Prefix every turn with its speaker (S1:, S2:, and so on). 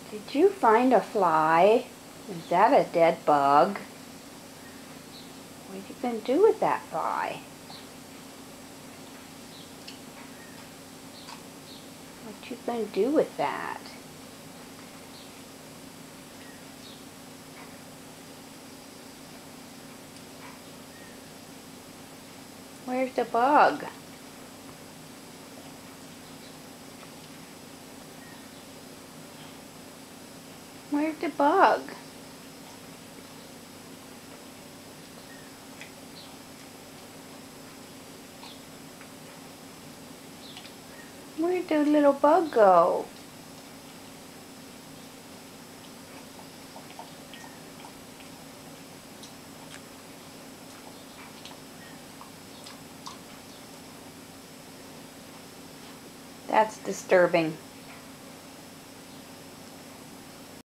S1: Did you find a fly? Is that a dead bug? What are you going to do with that fly? What you going to do with that? Where's the bug? Where's the bug? Where'd the little bug go? That's disturbing.